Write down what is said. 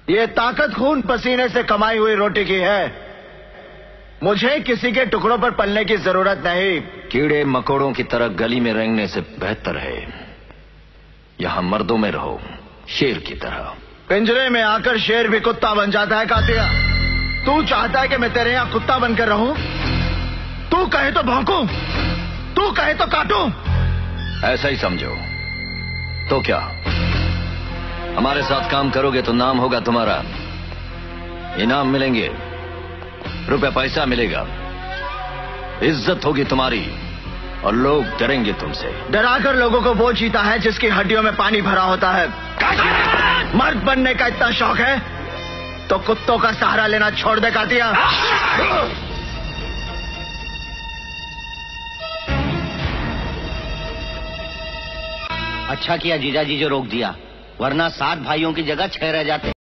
ये ताकत खून पसीने से कमाई हुई रोटी की है। मुझे किसी के टुकड़ों पर पलने की जरूरत नहीं। कीड़े मकोड़ों की तरह गली में रेंगने से बेहतर है यहां मर्दों में रहो, शेर की तरह। पिंजरे में आकर शेर भी कुत्ता बन जाता है कातिया। तू चाहता है कि मैं तेरे यहां कुत्ता बनकर रहूं? तू कहे तो भौंकूं, तू कहे तो काटूं। ऐसा ही समझो। तो क्या हमारे साथ काम करोगे तो नाम होगा तुम्हारा, इनाम मिलेंगे, रुपए पैसा मिलेगा, इज्जत होगी तुम्हारी और लोग डरेंगे तुमसे। डराकर लोगों को वो जीता है जिसकी हड्डियों में पानी भरा होता है। मर्द बनने का इतना शौक है तो कुत्तों का सहारा लेना छोड़ दे कातिया। अच्छा किया जीजाजी जो रोक दिया, वरना 7 भाइयों की जगह 6 रह जाते।